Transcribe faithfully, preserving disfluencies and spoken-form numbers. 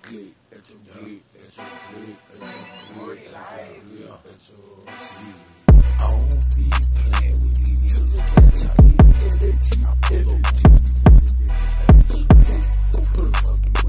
gate, at your gate, at your gate, at your gate, at your gate, at your gate. I don't be playing with these niggas. I pull up to you, put a fucking